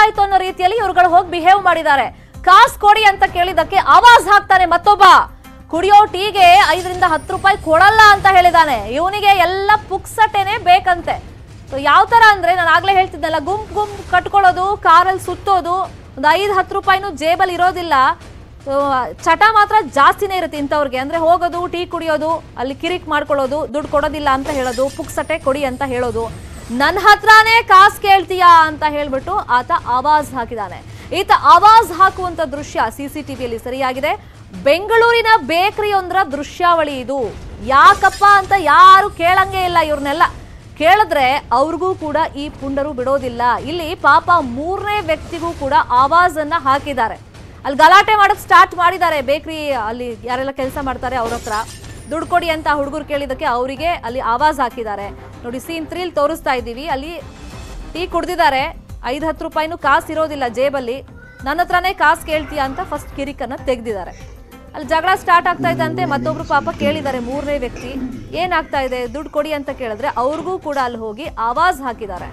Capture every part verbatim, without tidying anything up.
ಆಯ್ತು ಅನ್ನೋ ರೀತಿಯಲ್ಲಿ ಇವ್ರುಗಳು ಹೋಗಿ ಬಿಹೇವ್ ಮಾಡಿದ್ದಾರೆ. ಕಾಸ್ ಕೊಡಿ ಅಂತ ಕೇಳಿದಕ್ಕೆ ಆವಾಜ್ ಹಾಕ್ತಾನೆ ಮತ್ತೊಬ್ಬ. ಕುಡಿಯೋ ಟೀಗೆ ಐದರಿಂದ ಹತ್ತು ರೂಪಾಯಿ ಕೊಡಲ್ಲ ಅಂತ ಹೇಳಿದಾನೆ. ಇವನಿಗೆ ಎಲ್ಲ ಪುಕ್ಸಟೆನೆ ಬೇಕಂತೆ. ಯಾವ ತರ ಅಂದ್ರೆ ನಾನು ಆಗ್ಲೇ ಹೇಳ್ತಿದ್ದಲ್ಲ, ಗುಂಪು ಗುಂಪು ಕಟ್ಕೊಳ್ಳೋದು, ಕಾರಲ್ಲಿ ಸುತ್ತೋದು, ಒಂದು ಐದು ಹತ್ತು ರೂಪಾಯಿನೂ ಜೇಬಲ್ಲಿ ಇರೋದಿಲ್ಲ. ಚಟ ಮಾತ್ರ ಜಾಸ್ತಿನೇ ಇರುತ್ತೆ ಇಂಥವ್ರಿಗೆ. ಅಂದ್ರೆ ಹೋಗೋದು, ಟೀ ಕುಡಿಯೋದು, ಅಲ್ಲಿ ಕಿರಿಕ್ ಮಾಡ್ಕೊಳ್ಳೋದು, ದುಡ್ಡು ಕೊಡೋದಿಲ್ಲ ಅಂತ ಹೇಳೋದು, ಪುಕ್ಸಟೆ ಕೊಡಿ ಅಂತ ಹೇಳೋದು. ನನ್ನ ಹತ್ರನೇ ಕಾಸು ಕೇಳ್ತೀಯಾ ಅಂತ ಹೇಳ್ಬಿಟ್ಟು ಆತ ಆವಾಜ್ ಹಾಕಿದಾನೆ. ಈತ ಆವಾಜ್ ಹಾಕುವಂತ ದೃಶ್ಯ ಸಿಸಿಟಿವಿಯಲ್ಲಿ ಸರಿಯಾಗಿದೆ. ಬೆಂಗಳೂರಿನ ಬೇಕರಿಯೊಂದರ ದೃಶ್ಯಾವಳಿ ಇದು. ಯಾಕಪ್ಪ ಅಂತ ಯಾರು ಕೇಳಂಗೆ ಇಲ್ಲ. ಇವ್ರನ್ನೆಲ್ಲ ಕೇಳಿದ್ರೆ ಅವ್ರಿಗೂ ಕೂಡ ಈ ಪುಂಡರು ಬಿಡೋದಿಲ್ಲ. ಇಲ್ಲಿ ಪಾಪ ಮೂರನೇ ವ್ಯಕ್ತಿಗೂ ಕೂಡ ಆವಾಜನ್ನ ಹಾಕಿದ್ದಾರೆ. ಅಲ್ಲಿ ಗಲಾಟೆ ಮಾಡೋಕೆ ಸ್ಟಾರ್ಟ್ ಮಾಡಿದ್ದಾರೆ. ಬೇಕರಿ ಅಲ್ಲಿ ಯಾರೆಲ್ಲ ಕೆಲಸ ಮಾಡ್ತಾರೆ ಅವ್ರ ಹತ್ರ ದುಡ್ಡು ಕೊಡಿ ಅಂತ ಹುಡುಗರು ಕೇಳಿದಕ್ಕೆ ಅವರಿಗೆ ಅಲ್ಲಿ ಆವಾಜ್ ಹಾಕಿದ್ದಾರೆ. ನೋಡಿ, ಸೀನ್ ತ್ರೀಲ್ ತೋರಿಸ್ತಾ ಇದ್ದೀವಿ. ಅಲ್ಲಿ ಟೀ ಕುಡ್ದಿದ್ದಾರೆ, ಐದು ಹತ್ತು ರೂಪಾಯಿನೂ ಕಾಸು ಇರೋದಿಲ್ಲ ಜೇಬಲ್ಲಿ. ನನ್ನ ಹತ್ರನೇ ಕಾಸು ಕೇಳ್ತೀಯಾ ಅಂತ ಫಸ್ಟ್ ಕಿರಿಕನ್ನ ತೆಗ್ದಿದ್ದಾರೆ. ಅಲ್ಲಿ ಜಗಳ ಸ್ಟಾರ್ಟ್ ಆಗ್ತಾ ಇದ್ದಂತೆ ಮತ್ತೊಬ್ರು ಪಾಪ ಕೇಳಿದ್ದಾರೆ, ಮೂರನೇ ವ್ಯಕ್ತಿ ಏನಾಗ್ತಾ ಇದೆ ದುಡ್ಡು ಕೊಡಿ ಅಂತ ಕೇಳಿದ್ರೆ ಅವ್ರಿಗೂ ಕೂಡ ಅಲ್ಲಿ ಹೋಗಿ ಆವಾಜ್ ಹಾಕಿದ್ದಾರೆ.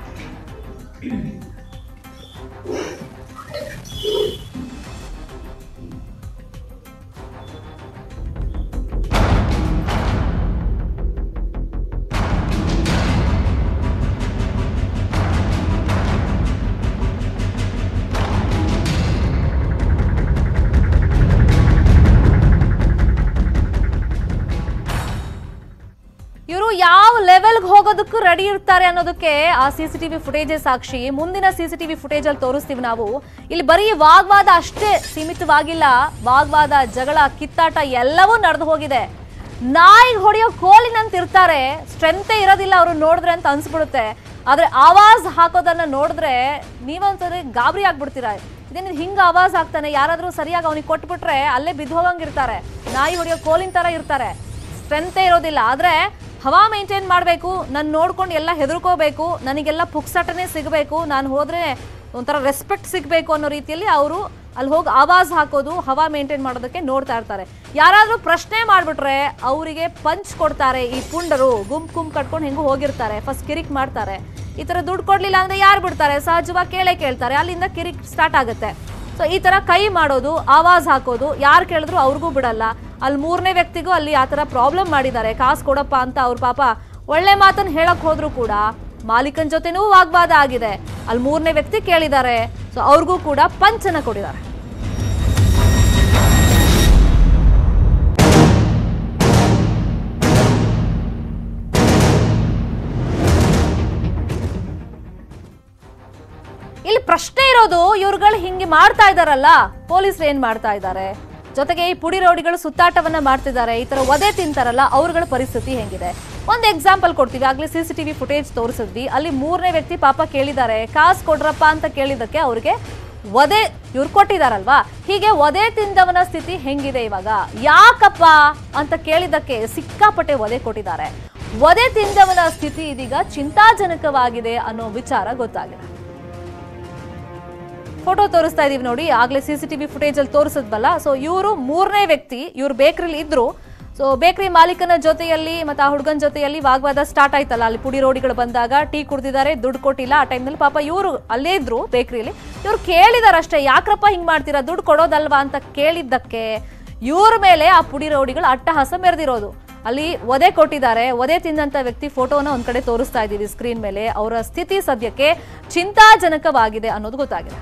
ಇವರು ಯಾವ ಲೆವೆಲ್ಗೆ ಹೋಗೋದಕ್ಕೂ ರೆಡಿ ಇರ್ತಾರೆ ಅನ್ನೋದಕ್ಕೆ ಆ ಸಿಸಿಟಿವಿ ಫುಟೇಜೇ ಸಾಕ್ಷಿ. ಮುಂದಿನ ಸಿಸಿಟಿವಿ ಫುಟೇಜ್ ಅಲ್ಲಿ ತೋರಿಸ್ತೀವಿ ನಾವು. ಇಲ್ಲಿ ಬರೀ ವಾಗ್ವಾದ ಅಷ್ಟೇ ಸೀಮಿತವಾಗಿಲ್ಲ, ವಾಗ್ವಾದ, ಜಗಳ, ಕಿತ್ತಾಟ ಎಲ್ಲವೂ ನಡೆದು ಹೋಗಿದೆ. ನಾಯಿಗೆ ಹೊಡೆಯೋ ಕೋಲಿನಂತ ಇರ್ತಾರೆ, ಸ್ಟ್ರೆಂತೇ ಇರೋದಿಲ್ಲ ಅವರು ನೋಡಿದ್ರೆ ಅಂತ ಅನ್ಸ್ಬಿಡುತ್ತೆ. ಆದ್ರೆ ಆವಾಜ್ ಹಾಕೋದನ್ನ ನೋಡಿದ್ರೆ ನೀವಂತಂದ್ರೆ ಗಾಬರಿ ಆಗ್ಬಿಡ್ತೀರಾ. ಇದೇನಿದು ಹಿಂಗ ಆವಾಜ್ ಹಾಕ್ತಾನೆ, ಯಾರಾದ್ರೂ ಸರಿಯಾಗಿ ಅವನಿಗೆ ಕೊಟ್ಬಿಟ್ರೆ ಅಲ್ಲೇ ಬಿದ್ದು ಹೋಗಂಗಿರ್ತಾರೆ. ನಾಯಿ ಹೊಡೆಯೋ ಕೋಲಿನ ತರ ಇರ್ತಾರೆ, ಸ್ಟ್ರೆಂತೇ ಇರೋದಿಲ್ಲ. ಆದ್ರೆ ಹವಾ ಮೇಂಟೈನ್ ಮಾಡಬೇಕು, ನಾನು ನೋಡ್ಕೊಂಡು ಎಲ್ಲ ಹೆದರ್ಕೋಬೇಕು, ನನಗೆಲ್ಲ ಪುಕ್ಸಟನೆ ಸಿಗಬೇಕು, ನಾನು ಹೋದ್ರೆ ಒಂಥರ ರೆಸ್ಪೆಕ್ಟ್ ಸಿಗಬೇಕು ಅನ್ನೋ ರೀತಿಯಲ್ಲಿ ಅವರು ಅಲ್ಲಿ ಹೋಗಿ ಆವಾಜ್ ಹಾಕೋದು, ಹವಾ ಮೇಂಟೈನ್ ಮಾಡೋದಕ್ಕೆ ನೋಡ್ತಾ ಇರ್ತಾರೆ. ಯಾರಾದರೂ ಪ್ರಶ್ನೆ ಮಾಡಿಬಿಟ್ರೆ ಅವರಿಗೆ ಪಂಚ್ ಕೊಡ್ತಾರೆ. ಈ ಪುಂಡರು ಗುಂಪು ಗುಂಪು ಕಟ್ಕೊಂಡು ಹೆಂಗೂ ಹೋಗಿರ್ತಾರೆ, ಫಸ್ಟ್ ಕಿರಿಕ್ ಮಾಡ್ತಾರೆ. ಈ ಥರ ದುಡ್ಡು ಕೊಡಲಿಲ್ಲ ಅಂದರೆ ಯಾರು ಬಿಡ್ತಾರೆ, ಸಹಜವಾಗಿ ಕೇಳೇ ಕೇಳ್ತಾರೆ. ಅಲ್ಲಿಂದ ಕಿರಿಕ್ ಸ್ಟಾರ್ಟ್ ಆಗುತ್ತೆ. ಸೊ ಈ ಥರ ಕೈ ಮಾಡೋದು, ಆವಾಜ್ ಹಾಕೋದು, ಯಾರು ಕೇಳಿದ್ರು ಅವ್ರಿಗೂ ಬಿಡಲ್ಲ. ಅಲ್ಲಿ ಮೂರನೇ ವ್ಯಕ್ತಿಗೂ ಅಲ್ಲಿ ಆ ಥರ ಪ್ರಾಬ್ಲಮ್ ಮಾಡಿದ್ದಾರೆ, ಕಾಸು ಕೊಡಪ್ಪ ಅಂತ. ಅವ್ರ ಪಾಪ ಒಳ್ಳೆ ಮಾತನ್ನು ಹೇಳಕ್ ಹೋದ್ರು ಕೂಡ ಮಾಲೀಕನ ಜೊತೆನೂ ವಾಗ್ವಾದ ಆಗಿದೆ. ಅಲ್ಲಿ ಮೂರನೇ ವ್ಯಕ್ತಿ ಕೇಳಿದ್ದಾರೆ, ಸೊ ಅವ್ರಿಗೂ ಕೂಡ ಪಂಚನ ಕೊಡಿದ್ದಾರೆ. ಇಲ್ಲಿ ಪ್ರಶ್ನೆ ಇರೋದು, ಇವ್ರುಗಳು ಹಿಂಗೆ ಮಾಡ್ತಾ ಇದಾರಲ್ಲ, ಪೊಲೀಸರು ಏನ್ ಮಾಡ್ತಾ ಇದ್ದಾರೆ, ಜೊತೆಗೆ ಈ ಪುಡಿ ರೌಡಿಗಳು ಸುತ್ತಾಟವನ್ನ ಮಾಡ್ತಿದ್ದಾರೆ, ಈ ತರ ವಧೆ ತಿಂತಾರಲ್ಲ ಅವ್ರಗಳ ಪರಿಸ್ಥಿತಿ ಹೆಂಗಿದೆ. ಒಂದು ಎಕ್ಸಾಂಪಲ್ ಕೊಡ್ತೀವಿ. ಆಗ್ಲೇ ಸಿಸಿಟಿವಿ ಫುಟೇಜ್ ತೋರಿಸಿದ್ವಿ. ಅಲ್ಲಿ ಮೂರನೇ ವ್ಯಕ್ತಿ ಪಾಪ ಕೇಳಿದ್ದಾರೆ, ಕಾಸು ಕೊಡ್ರಪ್ಪ ಅಂತ ಕೇಳಿದಕ್ಕೆ ಅವ್ರಿಗೆ ವಧೆ ಇವ್ರು ಕೊಟ್ಟಿದಾರಲ್ವಾ. ಹೀಗೆ ವಧೆ ತಿಂದವನ ಸ್ಥಿತಿ ಹೆಂಗಿದೆ ಇವಾಗ. ಯಾಕಪ್ಪ ಅಂತ ಕೇಳಿದಕ್ಕೆ ಸಿಕ್ಕಾಪಟ್ಟೆ ವಧೆ ಕೊಟ್ಟಿದ್ದಾರೆ. ವಧೆ ತಿಂದವನ ಸ್ಥಿತಿ ಇದೀಗ ಚಿಂತಾಜನಕವಾಗಿದೆ ಅನ್ನೋ ವಿಚಾರ ಗೊತ್ತಾಗಿದೆ. ಫೋಟೋ ತೋರಿಸ್ತಾ ಇದೀವಿ ನೋಡಿ, ಆಗ್ಲೇ ಸಿಸಿಟಿವಿ ಫುಟೇಜ್ ಅಲ್ಲಿ ತೋರಿಸಿದ್ವಲ್ಲ. ಸೊ ಇವರು ಮೂರನೇ ವ್ಯಕ್ತಿ, ಇವ್ರು ಬೇಕರಿಲಿ ಇದ್ರು. ಸೊ ಬೇಕರಿ ಮಾಲೀಕನ ಜೊತೆಯಲ್ಲಿ ಮತ್ತೆ ಆ ಹುಡುಗನ ಜೊತೆಯಲ್ಲಿ ವಾಗ್ವಾದ ಸ್ಟಾರ್ಟ್ ಆಯ್ತಲ್ಲ. ಅಲ್ಲಿ ಪುಡಿ ರೋಡಿಗಳು ಬಂದಾಗ ಟೀ ಕುಡ್ದಿದ್ದಾರೆ, ದುಡ್ಡು ಕೊಟ್ಟಿಲ್ಲ. ಆ ಟೈಮ್ನಲ್ಲಿ ಪಾಪ ಇವರು ಅಲ್ಲೇ ಇದ್ರು ಬೇಕರಿಲಿ. ಇವ್ರು ಕೇಳಿದಾರಷ್ಟೇ, ಯಾಕ್ರಪ್ಪ ಹಿಂಗ್ ಮಾಡ್ತೀರಾ, ದುಡ್ಡು ಕೊಡೋದಲ್ವಾ ಅಂತ ಕೇಳಿದ್ದಕ್ಕೆ ಇವ್ರ ಮೇಲೆ ಆ ಪುಡಿ ರೌಡಿಗಳು ಅಟ್ಟಹಾಸ ಮೆರೆದಿರೋದು. ಅಲ್ಲಿ ವಧೆ ಕೊಟ್ಟಿದ್ದಾರೆ. ವಧೆ ತಿಂದಂತ ವ್ಯಕ್ತಿ ಫೋಟೋನ ಒಂದ್ ಕಡೆ ತೋರಿಸ್ತಾ ಇದೀವಿ ಸ್ಕ್ರೀನ್ ಮೇಲೆ. ಅವರ ಸ್ಥಿತಿ ಸದ್ಯಕ್ಕೆ ಚಿಂತಾಜನಕವಾಗಿದೆ ಅನ್ನೋದು ಗೊತ್ತಾಗಿದೆ.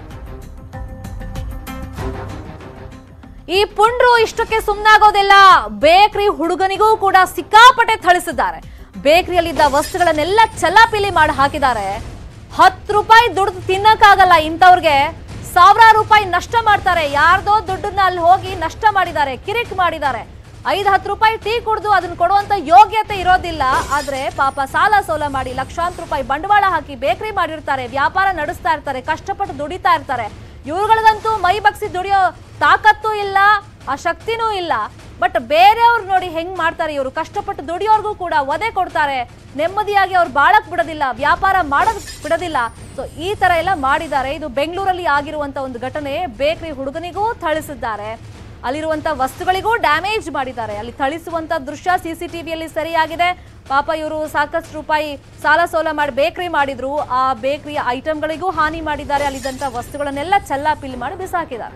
ಈ ಪುಂಡ್ರು ಇಷ್ಟಕ್ಕೆ ಸುಮ್ಮನಾಗೋದಿಲ್ಲ. ಬೇಕರಿ ಹುಡುಗನಿಗೂ ಕೂಡ ಸಿಕ್ಕಾಪಟ್ಟೆ ಥಳಿಸಿದ್ದಾರೆ. ಬೇಕರಿಯಲ್ಲಿದ್ದ ವಸ್ತುಗಳನ್ನೆಲ್ಲ ಚಲಾಪಿಲಿ ಮಾಡಿ ಹಾಕಿದ್ದಾರೆ. ಹತ್ತು ರೂಪಾಯಿ ದುಡ್ಡು ತಿನ್ನಕ್ಕಾಗಲ್ಲ ಇಂಥವ್ರಿಗೆ. ಸಾವಿರಾರು ರೂಪಾಯಿ ನಷ್ಟ ಮಾಡ್ತಾರೆ. ಯಾರ್ದೋ ದುಡ್ಡನ್ನ ಅಲ್ಲಿ ಹೋಗಿ ನಷ್ಟ ಮಾಡಿದ್ದಾರೆ, ಕಿರಿಕ್ ಮಾಡಿದ್ದಾರೆ. ಐದು ಹತ್ತು ರೂಪಾಯಿ ಟೀ ಕುಡಿದು ಅದನ್ನ ಕೊಡುವಂತ ಯೋಗ್ಯತೆ ಇರೋದಿಲ್ಲ. ಆದ್ರೆ ಪಾಪ ಸಾಲ ಸೋಲ ಮಾಡಿ ಲಕ್ಷಾಂತರ ರೂಪಾಯಿ ಬಂಡವಾಳ ಹಾಕಿ ಬೇಕರಿ ಮಾಡಿರ್ತಾರೆ, ವ್ಯಾಪಾರ ನಡೆಸ್ತಾ ಇರ್ತಾರೆ, ಕಷ್ಟಪಟ್ಟು ದುಡಿತಾ ಇರ್ತಾರೆ. ಇವ್ರುಗಳಿಗಂತೂ ಮೈ ಬಗ್ಸಿ ದುಡಿಯೋ ತಾಕತ್ತೂ ಇಲ್ಲ, ಆ ಶಕ್ತಿನೂ ಇಲ್ಲ. ಬಟ್ ಬೇರೆಯವ್ರು ನೋಡಿ ಹೆಂಗ್ ಮಾಡ್ತಾರೆ. ಇವರು ಕಷ್ಟಪಟ್ಟು ದುಡಿಯೋರ್ಗೂ ಕೂಡ ವಧೆ ಕೊಡ್ತಾರೆ, ನೆಮ್ಮದಿಯಾಗಿ ಅವ್ರು ಬಾಳಕ್ ಬಿಡೋದಿಲ್ಲ, ವ್ಯಾಪಾರ ಮಾಡೋದ್ ಬಿಡೋದಿಲ್ಲ. ಸೊ ಈ ತರ ಎಲ್ಲ ಮಾಡಿದ್ದಾರೆ. ಇದು ಬೆಂಗಳೂರಲ್ಲಿ ಆಗಿರುವಂತ ಒಂದು ಘಟನೆ. ಬೇಕರಿ ಹುಡುಗನಿಗೂ ಥಳಿಸಿದ್ದಾರೆ. ಅಲ್ಲಿರುವಂತ ವಸ್ತುಗಳಿಗೂ ಡ್ಯಾಮೇಜ್ ಮಾಡಿದ್ದಾರೆ. ಅಲ್ಲಿ ಥಳಿಸುವಂತ ದೃಶ್ಯ ಸಿಸಿಟಿವಿಯಲ್ಲಿ ಸರಿಯಾಗಿದೆ. ಪಾಪ ಇವರು ಸಾಕಷ್ಟು ರೂಪಾಯಿ ಸಾಲ ಸೋಲ ಮಾಡಿ ಬೇಕರಿ ಮಾಡಿದ್ರು. ಆ ಬೇಕರಿಯ ಐಟಮ್ಗಳಿಗೂ ಹಾನಿ ಮಾಡಿದ್ದಾರೆ. ಅಲ್ಲಿದ್ದಂತ ವಸ್ತುಗಳನ್ನೆಲ್ಲ ಚೆಲ್ಲಾಪಿಲ್ಲಿ ಮಾಡಿ ಬಿಸಾಕಿದ್ದಾರೆ.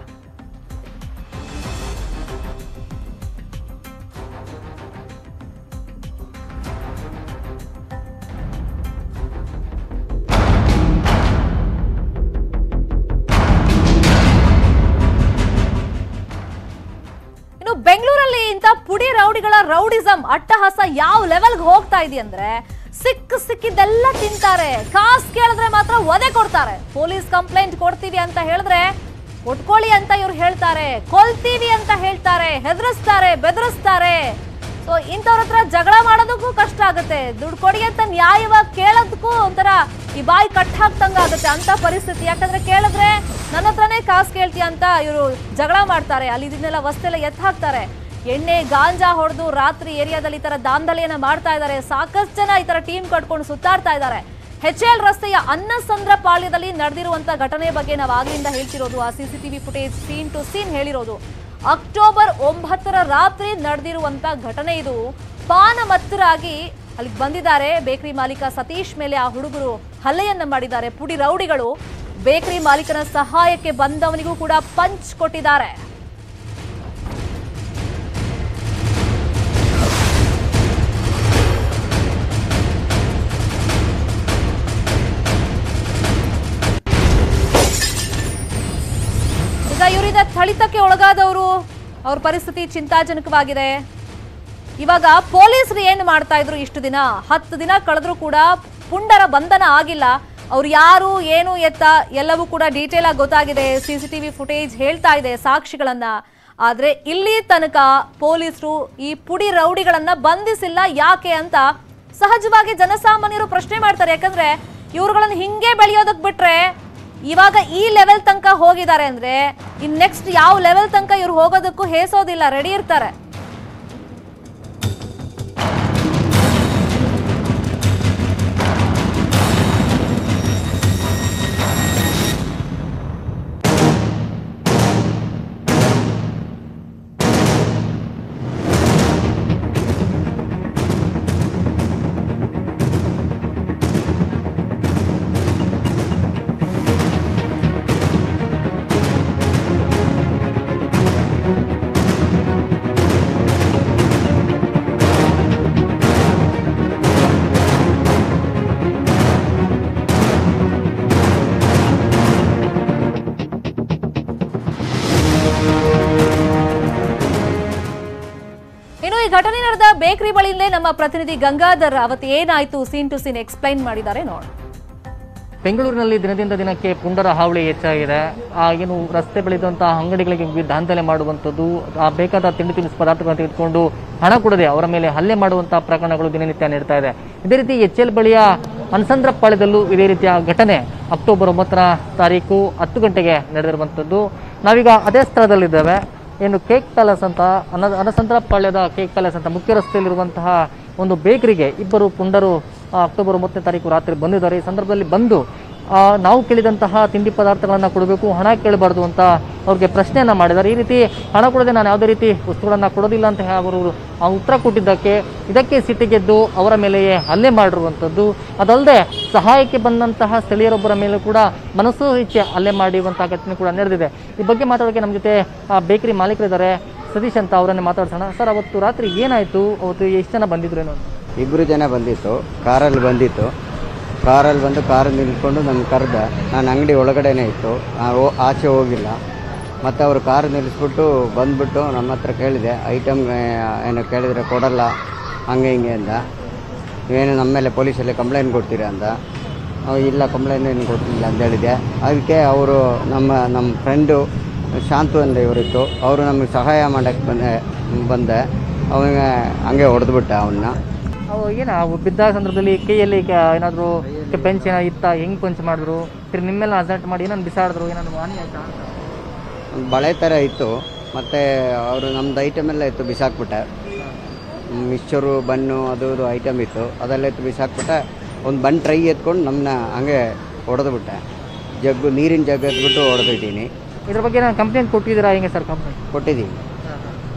ಬೆಂಗಳೂರಲ್ಲಿ ಇಂತ ಪುಡಿ ರೌಡಿಗಳ ರೌಡಿಸಂ ಅಟ್ಟಹಾಸ ಯಾವ ಲೆವೆಲ್ಗೆ ಹೋಗ್ತಾ ಇದೆ ಅಂದ್ರೆ ಸಿಕ್ಕ ಸಿಕ್ಕಿದ್ದೆಲ್ಲ ತಿಂತಾರೆ. ಕಾಸು ಕೇಳಿದ್ರೆ ಮಾತ್ರ ಒದೆ ಕೊಡ್ತಾರೆ. ಪೊಲೀಸ್ ಕಂಪ್ಲೇಂಟ್ ಕೊಡ್ತೀವಿ ಅಂತ ಹೇಳಿದ್ರೆ ಕೊಟ್ಕೊಳ್ಳಿ ಅಂತ ಇವ್ರು ಹೇಳ್ತಾರೆ, ಕೊಲ್ತೀವಿ ಅಂತ ಹೇಳ್ತಾರೆ, ಹೆದರಿಸ್ತಾರೆ, ಬೆದರಿಸ್ತಾರೆ. ಸೊ ಇಂಥವ್ರ ಹತ್ರ ಜಗಳ ಮಾಡೋದಕ್ಕೂ ಕಷ್ಟ ಆಗುತ್ತೆ. ದುಡ್ಡು ಕೊಡಿ ಅಂತ ನ್ಯಾಯವಾಗಿ ಕೇಳೋದಕ್ಕೂ ಒಂಥರ ಈ ಬಾಯಿ ಕಟ್ ಹಾಕ್ತಂಗ ಆಗುತ್ತೆ ಅಂತ ಪರಿಸ್ಥಿತಿ. ಯಾಕಂದ್ರೆ ಕೇಳಿದ್ರೆ ನನ್ನ ಹತ್ರನೇ ಕಾಸು ಕೇಳ್ತೀಯ ಅಂತ ಇವರು ಜಗಳ ಮಾಡ್ತಾರೆ. ಅಲ್ಲಿ ಇದನ್ನೆಲ್ಲ ವಸ್ತೆಲ್ಲ ಎತ್ತ ಹಾಕ್ತಾರೆ. ಎಣ್ಣೆ ಗಾಂಜಾ ಹೊಡೆದು ರಾತ್ರಿ ಏರಿಯಾದಲ್ಲಿ ಈ ತರ ದಾಂಧಲೆಯನ್ನ ಮಾಡ್ತಾ ಇದ್ದಾರೆ. ಸಾಕಷ್ಟು ಜನ ಈ ತರ ಟೀಮ್ ಕಟ್ಕೊಂಡು ಸುತ್ತಾಡ್ತಾ ಇದ್ದಾರೆ. ಎಚ್ ಎಲ್ ರಸ್ತೆಯ ಅನ್ನಸಂದ್ರ ಪಾಳ್ಯದಲ್ಲಿ ನಡೆದಿರುವಂತ ಘಟನೆ ಬಗ್ಗೆ ನಾವು ಆಗ್ಲಿಂದ ಹೇಳ್ತಿರೋದು. ಆ CCTV footage scene to scene ಹೇಳಿರೋದು. ಅಕ್ಟೋಬರ್ ಒಂಬತ್ತರ ರಾತ್ರಿ ನಡೆದಿರುವಂತ ಘಟನೆ ಇದು. ಪಾನ ಮತ್ತರಾಗಿ ಅಲ್ಲಿಗೆ ಬಂದಿದ್ದಾರೆ. ಬೇಕರಿ ಮಾಲೀಕ ಸತೀಶ್ ಮೇಲೆ ಆ ಹುಡುಗರು ಹಲ್ಲೆಯನ್ನ ಮಾಡಿದ್ದಾರೆ. ಪುಡಿ ರೌಡಿಗಳು ಬೇಕರಿ ಮಾಲೀಕನ ಸಹಾಯಕ್ಕೆ ಬಂದವನಿಗೂ ಕೂಡ ಪಂಚ್ ಕೊಟ್ಟಿದ್ದಾರೆ. ಈಗ ಇವರಿಂದ ಥಳಿತಕ್ಕೆ ಒಳಗಾದವರು, ಅವ್ರ ಪರಿಸ್ಥಿತಿ ಚಿಂತಾಜನಕವಾಗಿದೆ. ಇವಾಗ ಪೊಲೀಸರು ಏನು ಮಾಡ್ತಾ ಇದ್ರು ಇಷ್ಟು ದಿನ, ಹತ್ತು ದಿನ ಕಳೆದ್ರೂ ಕೂಡ ಪುಂಡರ ಬಂಧನ ಆಗಿಲ್ಲ. ಅವ್ರು ಯಾರು ಏನು ಎತ್ತ ಎಲ್ಲವೂ ಕೂಡ ಡೀಟೇಲ್ ಆಗಿ ಗೊತ್ತಾಗಿದೆ. ಸಿಸಿಟಿವಿ ಫುಟೇಜ್ ಹೇಳ್ತಾ ಇದೆ ಸಾಕ್ಷಿಗಳನ್ನ. ಆದ್ರೆ ಇಲ್ಲಿ ತನಕ ಪೊಲೀಸರು ಈ ಪುಡಿ ರೌಡಿಗಳನ್ನ ಬಂಧಿಸಿಲ್ಲ. ಯಾಕೆ ಅಂತ ಸಹಜವಾಗಿ ಜನಸಾಮಾನ್ಯರು ಪ್ರಶ್ನೆ ಮಾಡ್ತಾರೆ. ಯಾಕಂದ್ರೆ ಇವ್ರುಗಳನ್ನ ಹಿಂಗೆ ಬೆಳೆಯೋದಕ್ ಬಿಟ್ರೆ ಇವಾಗ ಈ ಲೆವೆಲ್ ತನಕ ಹೋಗಿದ್ದಾರೆ ಅಂದ್ರೆ ಇನ್ ನೆಕ್ಸ್ಟ್ ಯಾವ ಲೆವೆಲ್ ತನಕ ಇವ್ರು ಹೋಗೋದಕ್ಕೂ ಹೇಸೋದಿಲ್ಲ, ರೆಡಿ ಇರ್ತಾರೆ. ಇನ್ನು ಈ ಘಟನೆ ನಡೆದ ಬೇಕರಿ ಬಳಿಯಿಂದಲೇ ನಮ್ಮ ಪ್ರತಿನಿಧಿ ಗಂಗಾಧರ್ ಅವತ್ತು ಏನಾಯ್ತು ಸೀನ್ ಟು ಸೀನ್ ಎಕ್ಸ್ಪ್ಲೈನ್ ಮಾಡಿದ್ದಾರೆ ನೋಡಿ. ಬೆಂಗಳೂರಿನಲ್ಲಿ ದಿನದಿಂದ ದಿನಕ್ಕೆ ಪುಂಡರ ಹಾವಳಿ ಹೆಚ್ಚಾಗಿದೆ. ಆ ಏನು ರಸ್ತೆ ಬಳಿದಂತಹ ಅಂಗಡಿಗಳಿಗೆ ದಾಂಧಲೆ ಮಾಡುವಂಥದ್ದು, ಆ ಬೇಕಾದ ತಿಂಡಿ ತಿನಿಸು ಪದಾರ್ಥಗಳನ್ನು ತೆಗೆದುಕೊಂಡು ಹಣ ಕೊಡದೆ ಅವರ ಮೇಲೆ ಹಲ್ಲೆ ಮಾಡುವಂತಹ ಪ್ರಕರಣಗಳು ದಿನನಿತ್ಯ ನಡೀತಾ ಇದೆ. ಇದೇ ರೀತಿ ಎಚ್ ಎಲ್ ಬಳಿಯ ಅನಸಂದ್ರ ಪಾಳ್ಯದಲ್ಲೂ ಇದೇ ರೀತಿಯ ಘಟನೆ ಅಕ್ಟೋಬರ್ ಒಂಬತ್ತರ ತಾರೀಕು ಹತ್ತು ಗಂಟೆಗೆ ನಡೆದಿರುವಂಥದ್ದು. ನಾವೀಗ ಅದೇ ಸ್ಥಳದಲ್ಲಿದ್ದೇವೆ. ಏನು ಕೇಕ್ ಪ್ಯಾಲೇಸ್ ಅಂತ ಅನ ಅನಸಂದ್ರ ಪಾಳ್ಯದ ಕೇಕ್ ಪ್ಯಾಲೇಸ್ ಅಂತ ಮುಖ್ಯ ರಸ್ತೆಯಲ್ಲಿರುವಂತಹ ಒಂದು ಬೇಕರಿಗೆ ಇಬ್ಬರು ಪುಂಡರು ಅಕ್ಟೋಬರ್ ಒಂಬತ್ತನೇ ತಾರೀಕು ರಾತ್ರಿ ಬಂದಿದ್ದಾರೆ. ಈ ಸಂದರ್ಭದಲ್ಲಿ ಬಂದು ನಾವು ಕೇಳಿದಂತಹ ತಿಂಡಿ ಪದಾರ್ಥಗಳನ್ನು ಕೊಡಬೇಕು, ಹಣ ಕೇಳಬಾರ್ದು ಅಂತ ಅವ್ರಿಗೆ ಪ್ರಶ್ನೆಯನ್ನು ಮಾಡಿದ್ದಾರೆ. ಈ ರೀತಿ ಹಣ ಕೊಡದೆ ನಾನು ಯಾವುದೇ ರೀತಿ ವಸ್ತುಗಳನ್ನು ಕೊಡೋದಿಲ್ಲ ಅಂತ ಅವರು ಉತ್ತರ ಕೊಟ್ಟಿದ್ದಕ್ಕೆ ಇದಕ್ಕೆ ಸಿಟ್ಟಿಗೆದ್ದು ಅವರ ಮೇಲೆಯೇ ಹಲ್ಲೆ ಮಾಡಿರುವಂಥದ್ದು. ಅದಲ್ಲದೆ ಸಹಾಯಕ್ಕೆ ಬಂದಂತಹ ಸ್ಥಳೀಯರೊಬ್ಬರ ಮೇಲೂ ಕೂಡ ಮನಸ್ಸು ಇಚ್ಛೆ ಹಲ್ಲೆ ಮಾಡಿರುವಂತಹ ಘಟನೆ ಕೂಡ ನಡೆದಿದೆ. ಈ ಬಗ್ಗೆ ಮಾತಾಡೋಕ್ಕೆ ನಮ್ಮ ಜೊತೆ ಬೇಕರಿ ಮಾಲೀಕರಿದ್ದಾರೆ, ಸತೀಶ್ ಅಂತ. ಅವರನ್ನೇ ಮಾತಾಡ್ಸೋಣ. ಸರ್, ಅವತ್ತು ರಾತ್ರಿ ಏನಾಯಿತು? ಅವತ್ತು ಎಷ್ಟು ಜನ ಬಂದಿದ್ರು? ಏನು ಇಬ್ಬರು ಜನ ಬಂದಿತ್ತು, ಕಾರಲ್ಲಿ ಬಂದಿತ್ತು. ಕಾರಲ್ಲಿ ಬಂದು ಕಾರಲ್ಲಿ ನಿಲ್ಕೊಂಡು ನನ್ನ ಕರೆದ. ನಾನು ಅಂಗಡಿ ಒಳಗಡೆನೇ ಇತ್ತು, ಆಚೆ ಹೋಗಿಲ್ಲ. ಮತ್ತು ಅವರು ಕಾರು ನಿಲ್ಲಿಸ್ಬಿಟ್ಟು ಬಂದುಬಿಟ್ಟು ನಮ್ಮ ಹತ್ರ ಕೇಳಿದೆ, ಐಟಮ್ ಏನು ಕೇಳಿದರೆ ಕೊಡಲ್ಲ ಹಂಗೆ ಹಿಂಗೆ ಅಂದ. ಏನು ನಮ್ಮ ಮೇಲೆ ಪೊಲೀಸಲ್ಲಿ ಕಂಪ್ಲೇಂಟ್ ಕೊಡ್ತೀರಾ ಅಂದ. ಇಲ್ಲ, ಕಂಪ್ಲೇಂಟ್ ಏನು ಕೊಡ್ತಿಲ್ಲ ಅಂತ ಹೇಳಿದೆ. ಅದಕ್ಕೆ ಅವರು ನಮ್ಮ ನಮ್ಮ ಫ್ರೆಂಡು ಶಾಂತು ಅಂತ ಇವರಿತ್ತು, ಅವರು ನಮಗೆ ಸಹಾಯ ಮಾಡೋಕ್ಕೆ ಬಂದೆ ಬಂದೆ ಅವನಿಗೆ ಹಂಗೆ ಹೊಡೆದ್ಬಿಟ್ಟ ಅವನ್ನ. ಅವು ಏನು ಅವು ಬಿದ್ದ ಸಂದರ್ಭದಲ್ಲಿ ಕೈಯಲ್ಲಿ ಏನಾದರೂ ಪೆಂಚ್ ಏನೋ ಇತ್ತ, ಹೆಂಗೆ ಪಂಚ್ ಮಾಡಿದ್ರು? ನಿಮ್ಮೆಲ್ಲ ಅಸಲ್ಟ್ ಮಾಡಿ ಏನಾದ್ರು ಬಿಸಾಡಿದ್ರು? ಏನಾದ್ರು ಹಾನಿ ಆಯ್ತಾ? ಒಂದು ಬಳೆ ಥರ ಇತ್ತು, ಮತ್ತು ಅವರು ನಮ್ಮದು ಐಟಮ್ ಎಲ್ಲ ಇತ್ತು, ಬಿಸಾಕ್ಬಿಟ್ಟೆ. ಮಿಕ್ಸ್ಚರು, ಬನ್ನು, ಅದು ಇದು ಐಟಮ್ ಇತ್ತು, ಅದೆಲ್ಲ ಇತ್ತು, ಬಿಸಾಕ್ಬಿಟ್ಟೆ. ಒಂದು ಬನ್ ಟ್ರೈ ಎತ್ಕೊಂಡು ನಮ್ಮನ್ನ ಹಂಗೆ ಹೊಡೆದ್ಬಿಟ್ಟೆ. ಜಗ್ಗು ನೀರಿನ ಜಗ್ಗು ಎತ್ಬಿಟ್ಟು ಹೊಡೆದಿದ್ದೀನಿ. ಇದ್ರ ಬಗ್ಗೆ ನಾನು ಕಂಪ್ಲೇಂಟ್ ಕೊಟ್ಟಿದ್ದೀರಾ? ಹೆಂಗೆ ಸರ್ ಕಂಪ್ಲೇಂಟ್ ಕೊಟ್ಟಿದ್ದೀವಿ.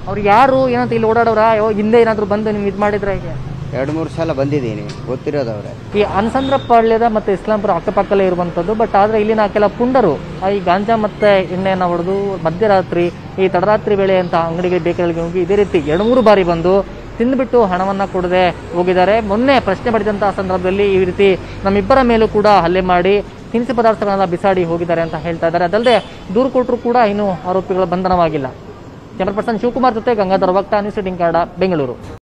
ಅವ್ರು ಯಾರು ಏನಂತ ಇಲ್ಲಿ ಓಡಾಡೋರ ಹಿಂದೆ ಏನಾದರೂ ಬಂದು ನೀವು ಇದು ಮಾಡಿದ್ರೆ ಹೇಗೆ? ಎರಡು ಮೂರು ಸಲ ಬಂದಿದ್ದೀನಿ, ಗೊತ್ತಿರೋದವ್ರೆ. ಈ ಅನಸಂದ್ರಪಾಳ್ಯದ ಮತ್ತು ಇಸ್ಲಾಂಪುರ ಅಕ್ಕಪಕ್ಕಲ್ಲೇ ಇರುವಂಥದ್ದು. ಬಟ್ ಆದರೆ ಇಲ್ಲಿನ ಕೆಲ ಪುಂಡರು ಈ ಗಾಂಜಾ ಮತ್ತು ಎಣ್ಣೆಯನ್ನು ಹೊಡೆದು ಮಧ್ಯರಾತ್ರಿ ಈ ತಡರಾತ್ರಿ ವೇಳೆ ಅಂತ ಅಂಗಡಿಗೆ ಬೇಕರಿಗೆ ಹೋಗಿ ಇದೇ ರೀತಿ ಎರಡು ಮೂರು ಬಾರಿ ಬಂದು ತಿಂದುಬಿಟ್ಟು ಹಣವನ್ನು ಕೊಡದೆ ಹೋಗಿದ್ದಾರೆ. ಮೊನ್ನೆ ಪ್ರಶ್ನೆ ಮಾಡಿದಂತಹ ಸಂದರ್ಭದಲ್ಲಿ ಈ ರೀತಿ ನಮ್ಮಿಬ್ಬರ ಮೇಲೂ ಕೂಡ ಹಲ್ಲೆ ಮಾಡಿ ತಿನಿಸು ಪದಾರ್ಥಗಳನ್ನ ಬಿಸಾಡಿ ಹೋಗಿದ್ದಾರೆ ಅಂತ ಹೇಳ್ತಾ ಇದ್ದಾರೆ. ಅದಲ್ಲದೆ ದೂರು ಕೊಟ್ಟರು ಕೂಡ ಇನ್ನೂ ಆರೋಪಿಗಳ ಬಂಧನವಾಗಿಲ್ಲ. ಕ್ಯಾಮರಾ ಪರ್ಸನ್ ಶಿವಕುಮಾರ್ ಜೊತೆ ಗಂಗಾಧರ್ ವಕ್ತ, ನ್ಯೂಸ್ ಏಟೀನ್ ಕನ್ನಡ, ಬೆಂಗಳೂರು.